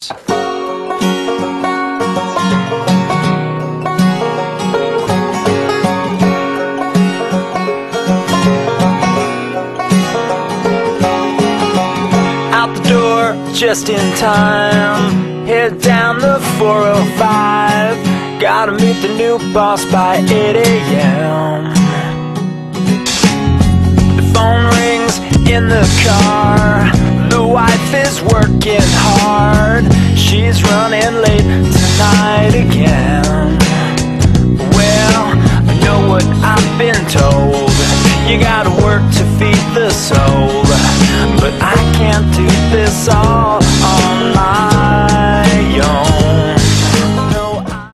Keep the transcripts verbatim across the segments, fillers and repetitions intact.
Out the door just in time, head down the four oh five. Gotta meet the new boss by eight A M The phone rings in the car. The wife is working hard. She's running late tonight again. Well, I know what I've been told. You gotta work to feed the soul. But I can't do this all on my own. No, I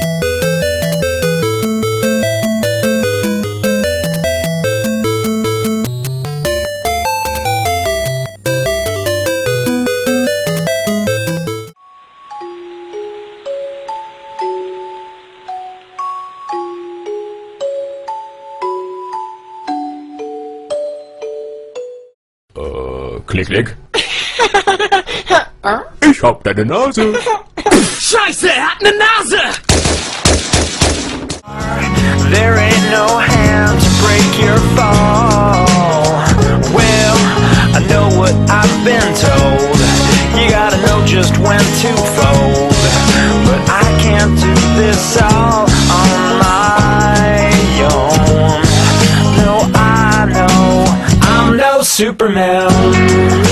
Äh, klick, klick. Ich hab deine Nase. Scheiße, er hat ne Nase! There ain't no hand to break your fall. Well, I know what I've been told. You gotta know just when to fold. But I can't do this all on my own. No, I know I'm no Superman.